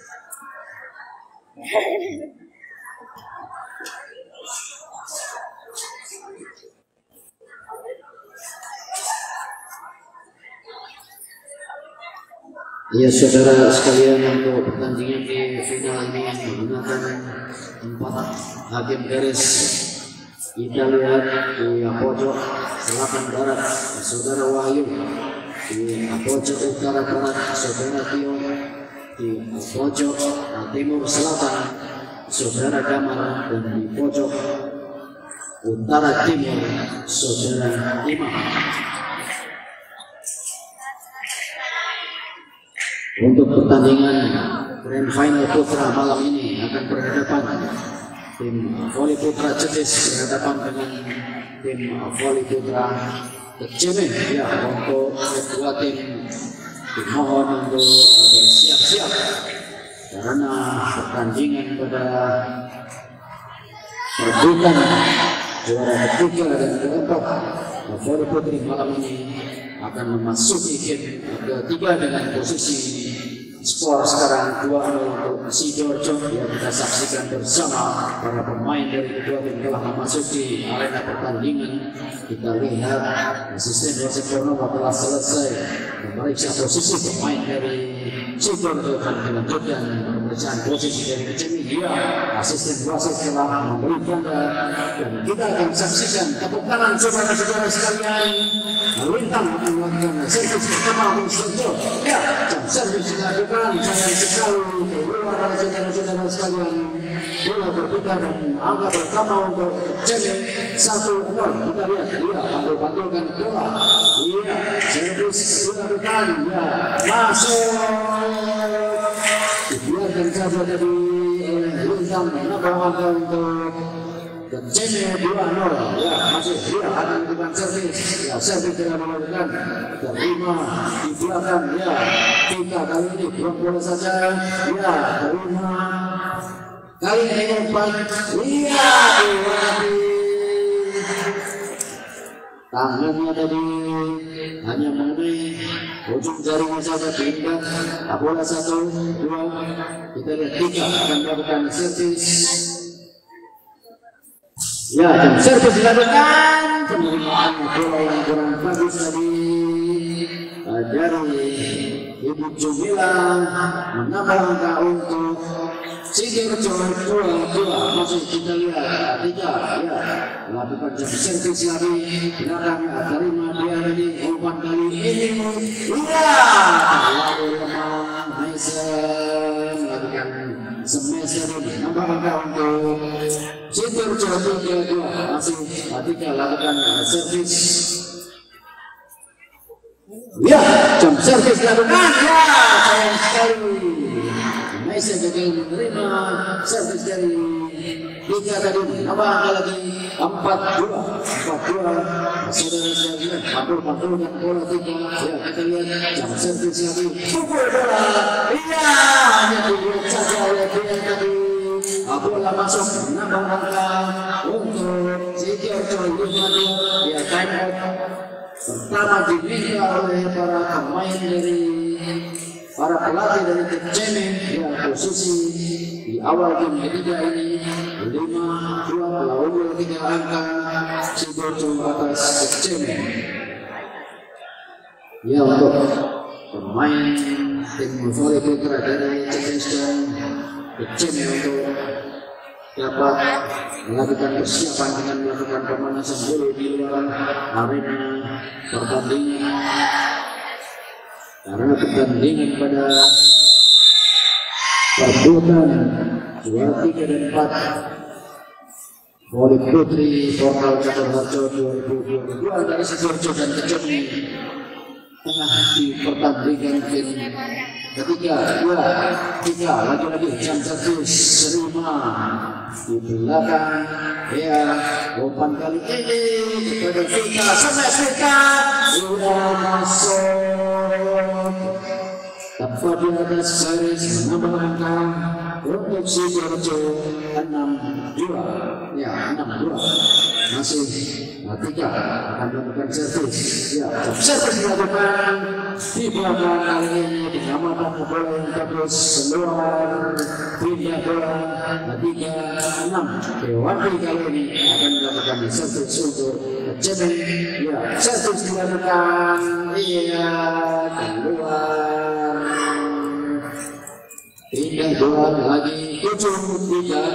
Ya saudara sekalian, untuk pertandingan di final ini menggunakan empat hakim garis. Kita lihat di pojok selatan barat saudara Wahyu, di pojok utara barat saudara Tio, di pojok timur selatan saudara Damar, dan di pojok utara timur saudara Imam. Untuk pertandingan Grand Final Putra malam ini akan berhadapan tim voli putra Cetis berhadapan dengan tim voli putra kecemen ya untuk kedua tim dimohon untuk agar siap-siap karena pertandingan pada perebutan juara ketiga dan keempat voli putri malam ini akan memasuki game ketiga dengan posisi skor sekarang dua nol untuk Sidoarjo yang kita saksikan bersama para pemain dari kedua tim telah memasuki arena pertandingan. Kita lihat asisten wasit Purnomo telah selesai memeriksa posisi pemain dari Sidoarjo dan dilanjutkan pemeriksaan posisi dari Kecemi. Ya, asisten wasit telah memberi tanda dan kita akan saksikan tepuk tangan saudara-saudara sekalian. Lintang akan melakukan servis pertama untuk Sidoarjo. Ya, jam servis dilakukan. Sayang sekali keluar saudara-saudara sekalian bola berputar dan angka pertama untuk Kecemi satu nol. Kita lihat dia pantul-pantulkan bola. Iya, servis dilakukan. Ya, masuk. Dibiarkan saja dari Lintang menambah angka untuk Kecemi dua nol. Ya, masih dia akan melakukan servis. Ya, servis tidak dilakukan. Terima di belakang. Ya, kita kali ini buang bola saja. Ya, terima. Kali ini umpan. Lihat tangannya tadi hanya mengenai ujung jarinya saja pindah. Bola satu, dua. Kita lihat tiga akan melakukan servis. Ya, jam servis dilakukan. Penerimaan bola yang kurang bagus tadi dari Ibu Jumila menambah angka untuk Sidoarjo dua dua. Masih kita lihat tiga. Ya, melakukan jam servis lagi. Belakang terima dia tadi umpan kali ini. Ya, terlalu lemah. Mason melakukan smash tadi menambah angka untuk Sidoarjo tiga dua. Masih tiga lakukan servis. Ya, jam servis dilakukan. Ya, sayang sekali Mason gagal menerima servis dari tiga tadi. Nambah angka lagi empat dua empat dua. Saudara sekalian, pantul-pantulkan bola tiga. Ya, kita lihat jam servis lagi. Pukul bola. Iya, hanya dibuat saja oleh dia tadi. Bola masuk menambah angka untuk Sidoarjo lima dua. Ya, time out pertama diminta oleh para pemain dari para pelatih dari Kecemi. Ya, posisi di awal game ketiga ini lima dua telah unggul tiga angka Sidoarjo atas Kecemi. Ya, untuk pemain tim voli putra dari C S dan Kecemi untuk dapat melakukan persiapan dengan melakukan pemanasan dulu di luar arena pertandingan karena pertandingan pada perebutan juara tiga dan empat voli putri Portal Caturharjo dua ribu dua puluh dua dari Sidoarjo dan Kecemi tengah dipertandingkan tim ketiga. Ya, tiga lagi-lagi jam servis terima di belakang. Ya, umpan kali ini kepada Vita, smash Vita sudah masuk tepat di atas garis menambah angka untuk Sidoarjo enam dua. Ya, enam dua. Masih tiga akan melakukan servis. Ya, servis dilakukan di belakang kali ini pengamatan bola yang bagus keluar pindah bola tiga enam. Dewanti kali ini akan melakukan servis untuk Kecemi. Ya, servis dilakukan. Iya, keluar pindah bola lagi tujuh tiga.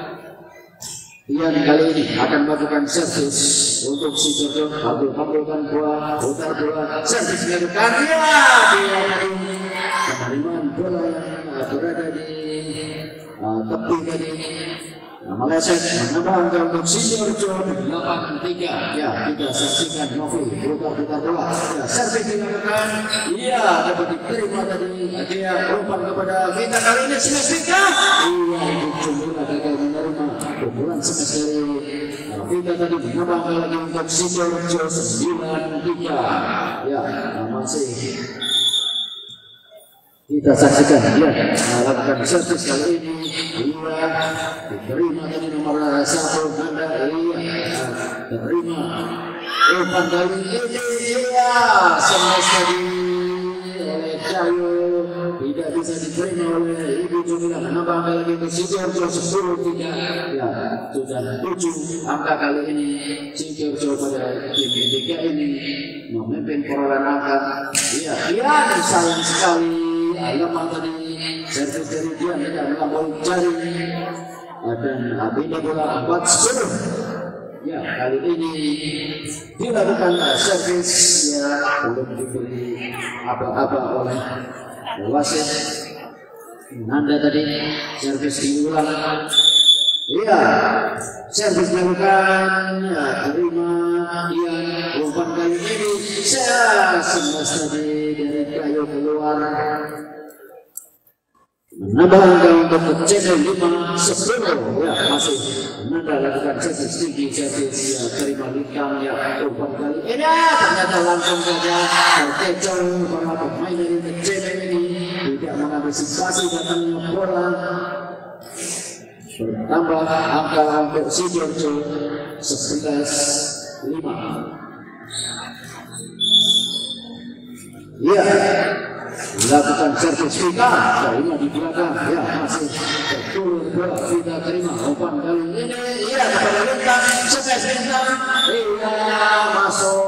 Yang kali ini akan melakukan servis untuk Sidoarjo. Pantul-pantulkan bola, putar bola, servis dilakukan. Ya, dia tadi penerimaan bola yang berada di uh, tepi tadi uh, meleset menambah angka untuk Sidoarjo delapan tiga. Ya, kita saksikan Novi putar-putar bola. Ya, servis dilakukan. Iya, dapat diterima tadi. Dia umpan kepada Vita kali ini smash Vita. Iya, Ibu Jumila gagal menerima pukulan smash dari Vita tadi menambah lagi untuk Sidoarjo sembilan tiga. Ya, masih kita saksikan dia melakukan servis kali ini. Iya, diterima tadi nomor satu Nanda. Iya, terima umpan kali ini. Iya, smash tadi oleh Cayo tidak bisa diterima oleh Ibu Jumila. Menambah lagi untuk Sidoarjo sepuluh tiga. Ya, sudah tujuh angka kali ini Sidoarjo pada game ketiga ini memimpin perolehan angka. Iya, iya, sayang sekali lemah tadi servis dari dia tidak melampaui jari dan Abinda bola empat sepuluh. Ya, kali ini dilakukan servis ya belum diberi apa-apa oleh wasit. Nanda tadi servis diulang. Iya, servis dilakukan, ya, terima dia umpan kali ini. Saya sebelas tadi dari kayu keluar. Menambah angka untuk kecil lima sepuluh. Ya, masih Nanda lakukan servis tinggi, servis ya terima lintang ya umpan kali ini. Ternyata langsung saja terkecoh para pemain dari kecil ini tidak mengantisipasi datangnya bola. Bertambah angka untuk Sidoarjo sebelas lima. Ya, lakukan servis Vita, terima di belakang. Ya, masih betul bola Vita terima umpan kali ini. Ya, kepada lintang, sukses lintang. Iya, masuk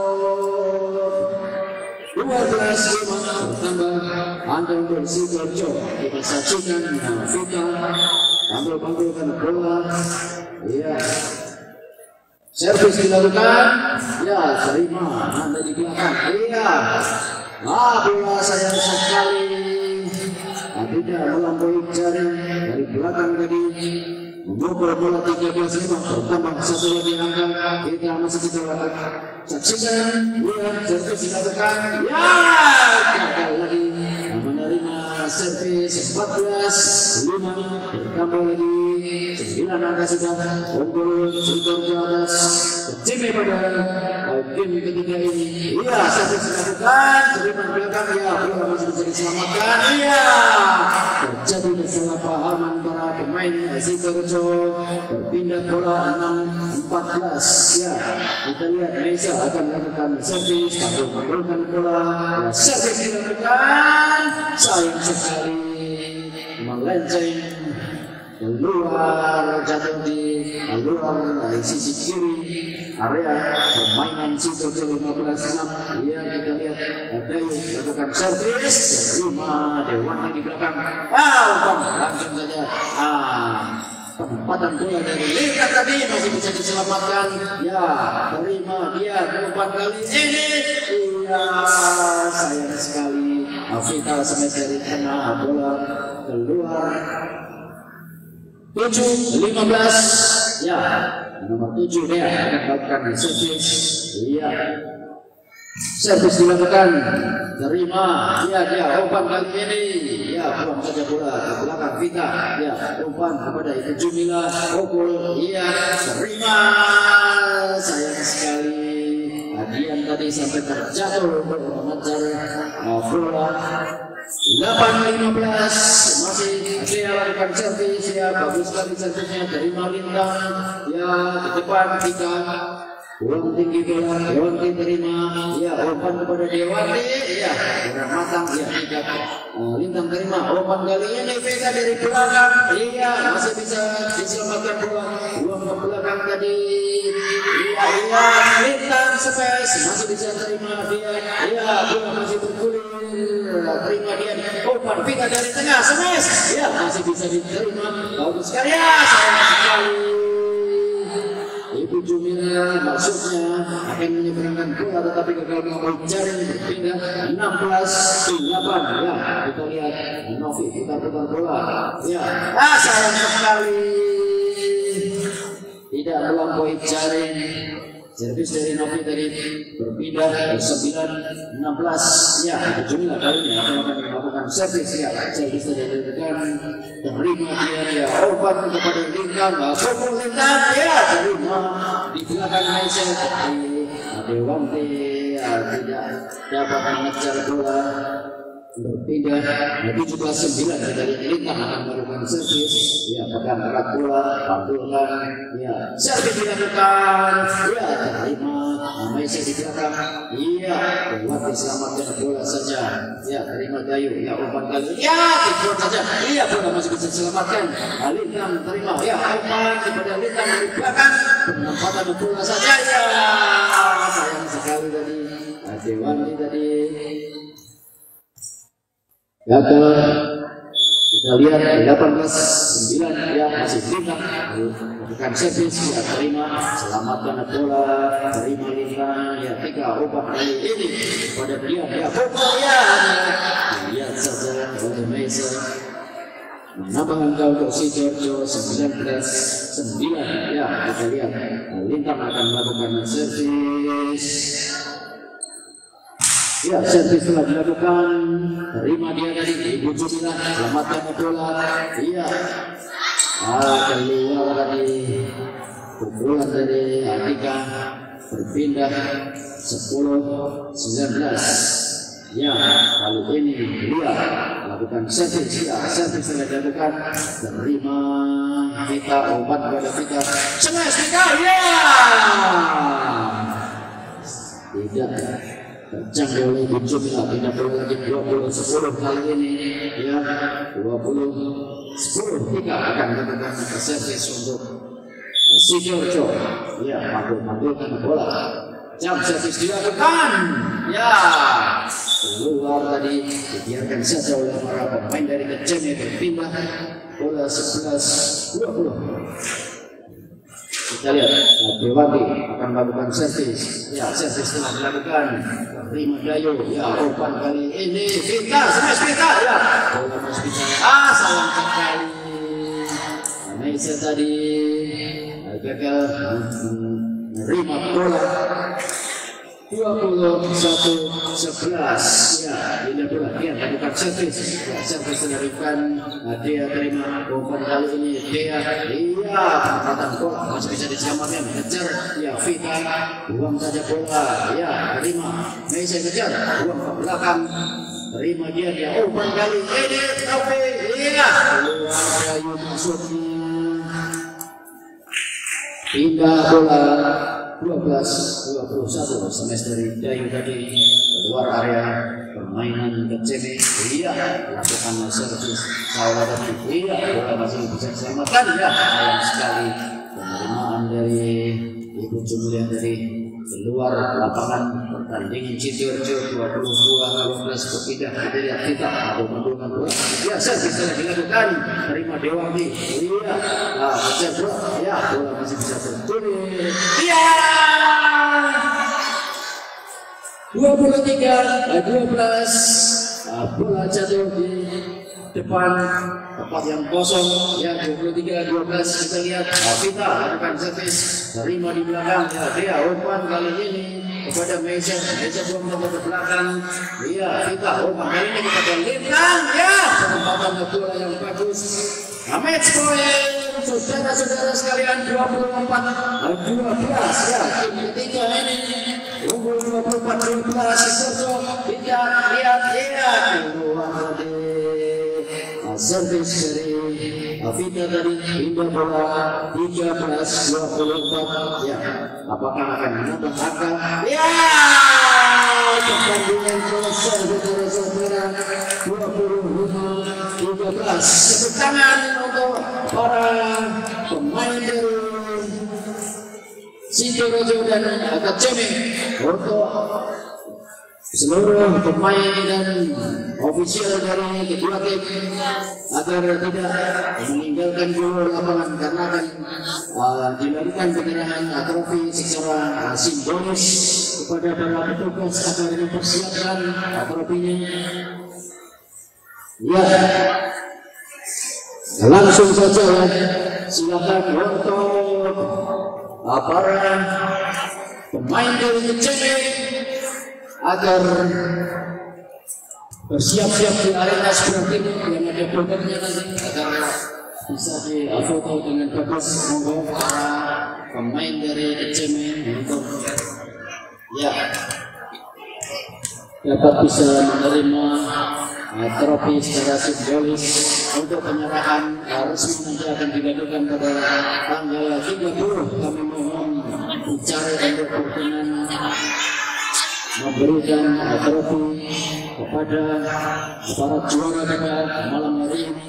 dua belas lima. Bertambah angka untuk Sidoarjo. Kita saksikan Vita ambil-ambilkan bola. Iya, servis dilakukan. Ya, terima Nanda di belakang. Iya, ah, bola sayang sekali tidak melampaui jari dari belakang tadi. Memukul bola tiga belas lima. Bertambah satu lagi angka. Kita masih kita lakukan saksikan. Lihat servis dilakukan. Ya, gagal lagi menerima servis empat belas lima. Bertambah lagi sembilan angka sudah unggul Sidoarjo atas Jimmy pada game ketiga ini. Iya, servis dilakukan. Terima belakang. Ya, bola masih bisa diselamatkan. Iya, terjadi kesalahpahaman para pemain Sidoarjo. Berpindah bola enam empat belas. Ya, kita lihat Mesa akan melakukan servis. Tapi menurunkan bola. Ya, servis dilakukan. Sayang sekali melenceng keluar, jatuh di luar dari sisi kiri area permainan Sidoarjo lima belas enam. Ya, kita lihat Dayu melakukan servis. Terima Dewan di belakang. Ah, umpan langsung saja. Ah, penempatan bola dari Lika tadi masih bisa diselamatkan. Ya, terima dia umpan kali ini. Iya, sayang sekali Vita smash dari tengah bola keluar. tujuh lima belas. Ya, nomor tujuh dia akan melakukan servis. Iya, servis dilakukan. Terima. Ya, dia umpan kali ini. Ya, buang saja bola ke belakang Vita. Ya, umpan kepada itu Jumila. Pukul. Iya, terima. Sayang sekali Adian tadi sampai terjatuh mengejar bola. delapan lima belas. Masih dia lakukan servis. Ya, bagus sekali servisnya dari Malintang. Ya, ke depan Vita. Uang tinggi bola, Dewanti terima. Ya, umpan kepada Dewanti. Ya, kurang matang. Ya, tidak. Uh, Lintang terima. Umpan kali ini Vita dari belakang. Iya, masih bisa diselamatkan bola. Uang ke belakang tadi. Iya, iya. Lintang space masih bisa terima dia. Iya, bola masih bergulir. Terima dia. Umpan Vita dari tengah. Smash. Ya, masih bisa diterima. Bagus sekali. Ya, sayang sekali. Ibu Jumila maksudnya akan menyeberangkan bola tetapi gagal melampaui jari. Berpindah enam belas delapan. Ya, kita lihat Novi putar-putar bola. Ya, ah, sayang sekali tidak melampaui jari. servis dari Novi tadi berpindah sembilan enam belas ya tujuh lah kali ini akan melakukan servis ya servis dari rekan terima dia dia obat kepada Lintang pukul Lintang ya terima di belakang Maisa tapi Dewanti tidak dapat mengejar bola berpindah tujuh belas sembilan dari Lintang akan melakukan servis ya pegang erat bola pantulkan ya servis dilakukan ya terima Maisa di belakang iya Dewanti selamatkan bola saja ya terima Dayu ya umpan kali ya tikun saja iya bola masih bisa diselamatkan Lintang terima ya umpan kepada Lintang di belakang penempatan bola saja ya sayang sekali tadi Dewanti tadi gagal. Kita lihat delapan belas sembilan ya masih Lintang bukan servis ya terima selamatkan bola terima Lintang ya tiga obat kali ini pada dia ya pukul ya lihat saja oleh Maisa menambah angka untuk Sidoarjo sembilan belas sembilan ya kita lihat Lintang akan melakukan servis. Ya, servis telah dilakukan. Terima dia tadi, Ibu Jumilah, selamatkan bola. Iya. Ah, keluar tadi. Pukulan dari Atika berpindah sepuluh sembilan belas. Ya, kali ini dia lakukan servis. Ya, servis telah dilakukan. Terima kita obat kepada kita. Smash kita, ya. Tidak. Terjang oleh Jumilah tidak perlu lagi dua puluh sepuluh kali ini ya dua puluh sepuluh tiga akan melakukan servis untuk Sidoarjo ya mantul-mantulkan bola jam servis dilakukan ya keluar tadi dibiarkan saja oleh para pemain dari Keceme berpindah bola sebelas dua puluh. Kita lihat Dewanti akan melakukan servis ya servis telah dilakukan terima Dayu ya umpan kali ini Vita smash Vita ya bola masih bisa ah sayang sekali Maisa tadi gagal menerima bola dua puluh satu sebelas ya ini bola dia melakukan servis ya servis dilakukan dia terima umpan kali ini dia iya angkatan bola masih bisa diselamatkan kejar ya Vita buang saja bola ya terima Maisa kejar buang ke belakang terima dia dia umpan kali ini tapi iya keluar Dayu maksudnya pindah bola dua belas dua puluh satu smash dari Dayu tadi keluar area permainan Keceme iya lakukan servis salah tadi iya bola masih bisa diselamatkan ya sayang sekali penerimaan dari Ibu Jumilah dari keluar lapangan pertandingan Sidoarjo dua puluh dua dua belas berpindah dari kita atau menggunakan bola ya servis telah dilakukan terima Dewanti iya nah kejar bro ya bola masih bisa bergulir iya dua puluh tiga dua belas bola jatuh di depan tempat yang kosong ya dua puluh tiga dua belas kita lihat Vita lakukan servis terima di belakang ya dia umpan kali ini kepada Maisa Maisa buang ke belakang iya Vita umpan kali ini kepada Lintang ya penempatan bola yang bagus match point saudara-saudara sekalian dua puluh empat dua belas ya tim ketiga ini unggul dua puluh empat dua belas Sidoarjo kita lihat ya keluar dari servis dari Vita tadi pindah bola tiga belas dua puluh empat ya apakah akan menambah angka ya pertandingan selesai saudara-saudara dua puluh lima tiga belas tepuk tangan untuk para pemain dari Sidoarjo dan Keceme untuk seluruh pemain dan ofisial dari kedua tim agar tidak meninggalkan dulu lapangan karena akan uh, dilakukan penyerahan trofi secara uh, simbolis kepada para petugas agar mempersiapkan uh, trofinya. Ya, langsung saja ya, silakan untuk uh, para pemain dari Keceme agar bersiap-siap di arena seperti ini yang ada bannernya nanti agar bisa difoto dengan bagus. Monggo para pemain dari Keceme untuk ya dapat bisa menerima uh, trofi secara simbolis untuk penyerahan uh, resmi nanti akan dilakukan pada tanggal tiga puluh. Kami mohon bicara untuk berkenan memberikan uh, trofi kepada para juara pada malam hari ini.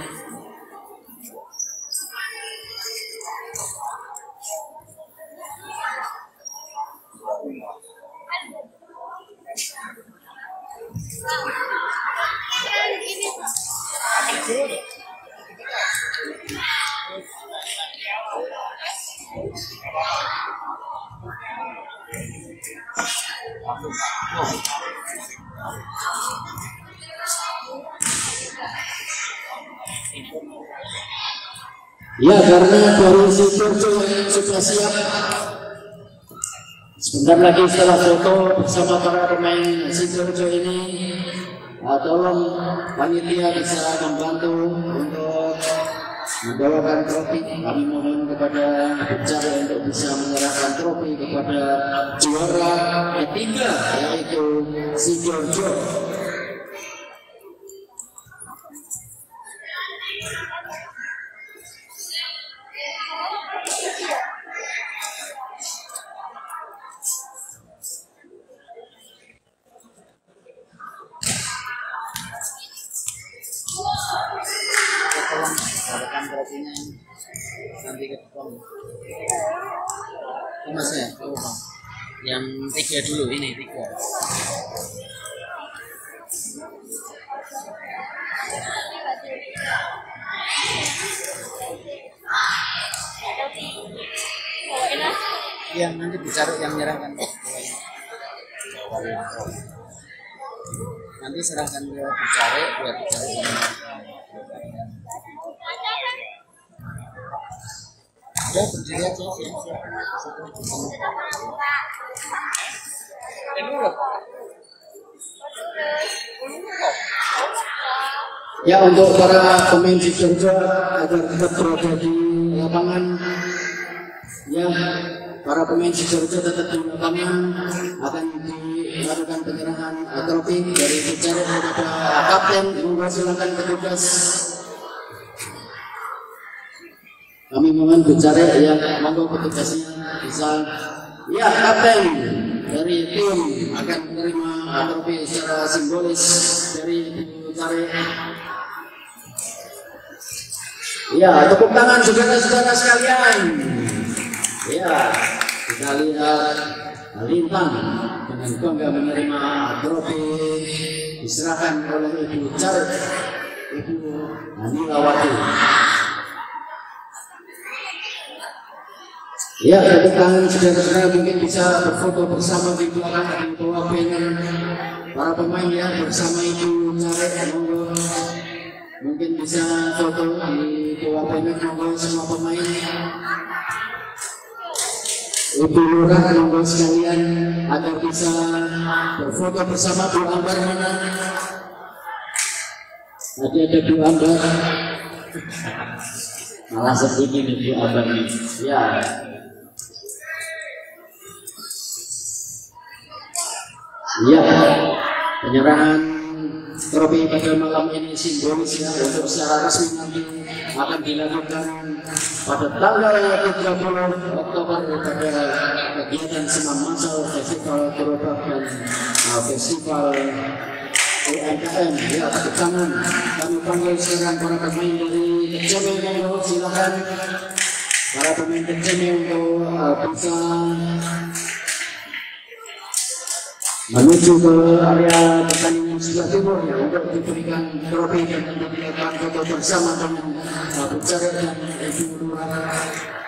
Ya, karena dari Sidoarjo yang sudah siap, sebentar lagi setelah foto bersama para pemain Sidoarjo ini, uh, tolong panitia bisa membantu untuk membawakan trofi. Kami mohon kepada bicara untuk bisa menyerahkan trofi kepada juara ketiga, yaitu Sidoarjo. Nanti ke depan mas ya, oh, yang tiga dulu, ini tiga. Yang nanti bicara yang menyerahkan, nanti serahkan ke bicara, biar bicara yang ya berdiri aja ya, untuk para pemain Sidoarjo agar tetap berada di lapangan. Ya, para pemain Sidoarjo tetap di lapangan, akan dilakukan penyerahan trofi dari bicara kepada kapten. Monggo silakan petugas. Kami mohon bicara ya, monggo petugasnya bisa. Ya, kapten dari tim akan menerima trofi secara simbolis dari bicara. Ya, tepuk tangan saudara-saudara sekalian. Ya, kita lihat Lintang dengan bangga menerima trofi diserahkan oleh Ibu Carik, Ibu Hanilawati. Ya, tepuk tangan saudara-saudara, mungkin bisa berfoto bersama di belakang di bawah banner para pemain ya bersama Ibu Carik. Monggo, mungkin bisa foto di bawah banner, monggo semua pemain. Ibu Lurah, monggo sekalian agar bisa berfoto bersama. Bu Ambar mana? Tadi ada Bu Ambar, malah sedikit nih Bu Ambar nih. Ya. Ya, penyerahan trofi pada malam ini simbolis ya, untuk secara resmi nanti akan dilakukan pada tanggal tiga puluh Oktober pada kegiatan senam massal Festival Gerobak dan uh, Festival U M K M. Ya, tepuk tangan. Kami panggil sekarang para pemain dari Keceme, monggo silakan para pemain Keceme untuk uh, bisa menuju ke area pertandingan sebelah timur ya, untuk diberikan trofi dan dilakukan foto bersama dengan Ibu Carik dan Ibu Lurah.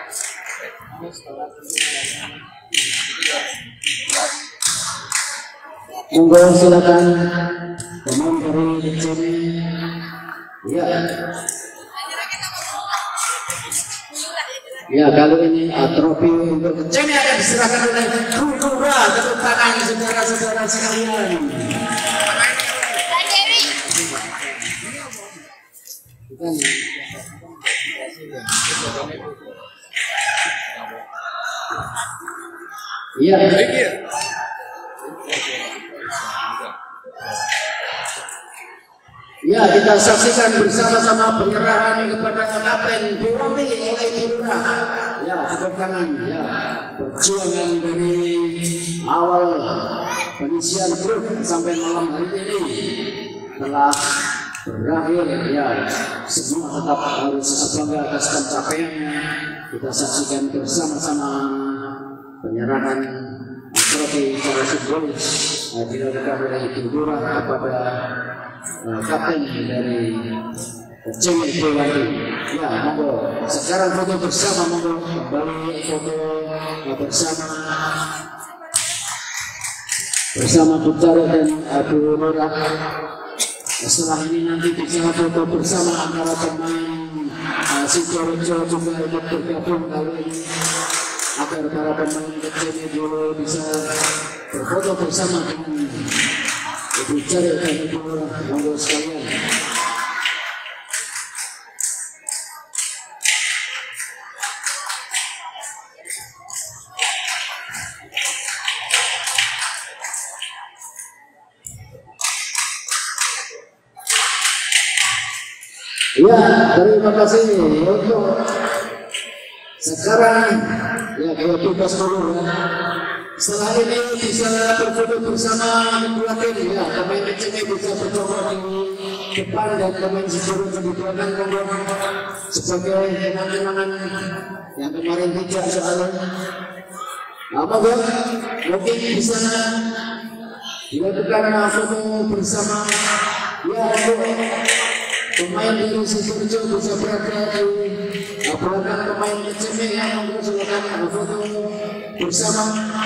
Monggo silakan pemain dari Keceme. Ya. Ya, kali ini uh, trofi untuk Keceme akan diserahkan oleh Kudura. Tepuk tangan saudara-saudara sekalian. Iya. Ya, kita saksikan bersama-sama penyerahan kepada Kapten Diwami oleh Kudura. Ya, tepuk tangan. Ya, perjuangan dari awal pengisian grup sampai malam hari ini telah berakhir. Ya, semua tetap harus bangga atas pencapaiannya. Kita saksikan bersama-sama penyerahan trofi secara simbolis dilakukan oleh Kudura kepada uh, kapten dari Keceme Diwami. Ya, monggo sekarang foto bersama, monggo kembali foto bersama bersama Kudura dan Abu Lurah. Setelah ini nanti bisa foto bersama antara pemain uh, Sidoarjo juga ikut bergabung kali ini agar para pemain Keceme dulu bisa berfoto bersama dengan Ibu Jari dan Ibu Lurah. Monggo sekalian. Ya, terima kasih untuk sekarang. Ya, kayak tugas dulu ya. Setelah ini bisa berfoto bersama kedua tim. Ya, pemain Keceme bisa berfoto di depan dan pemain Sidoarjo di belakang sebagai kenang-kenangan yang kemarin tidak soalnya. Apa bang? Mungkin bisa dilakukan foto bersama. Ya, untuk pemain dari Sidoarjo bisa berada di belakang pemain Keceme yang silakan foto bersama.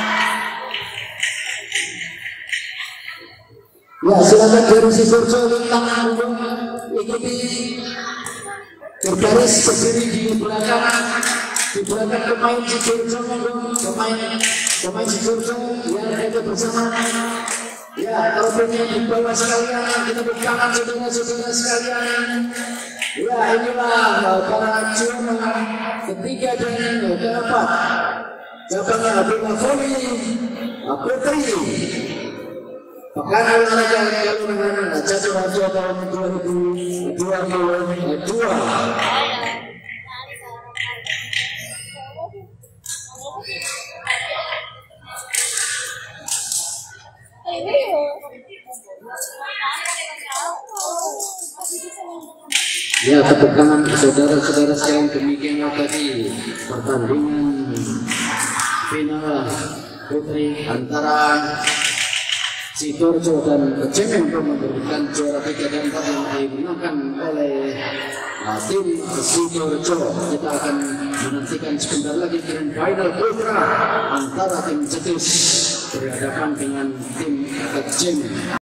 Ya, silakan dari Sidoarjo tangan ikuti berbaris berdiri di belakang di belakang pemain Sidoarjo, pemain pemain Sidoarjo yang ada bersama. Ya, trofinya di bawah sekalian, kita bertangan saudara-saudara sekalian. Ya, inilah para juara ketiga dan keempat cabang bola voli putri Pekan Olahraga Kelurahan Jatiwajo tahun dua ribu dua puluh dua. Ya, tepuk tangan saudara-saudara sekalian. Demikianlah tadi pertandingan final putri antara Sidoarjo dan Keceme untuk memberikan juara tiga dan empat yang dimenangkan oleh uh, tim Sidoarjo. Kita akan menantikan sebentar lagi grand final putra antara tim Cetus berhadapan dengan tim Keceme.